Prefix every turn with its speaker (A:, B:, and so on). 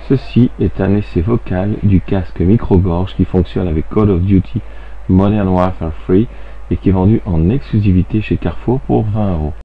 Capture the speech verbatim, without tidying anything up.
A: Ceci est un essai vocal du casque micro-gorge qui fonctionne avec Call of Duty Modern Warfare Free et qui est vendu en exclusivité chez Carrefour pour vingt euros.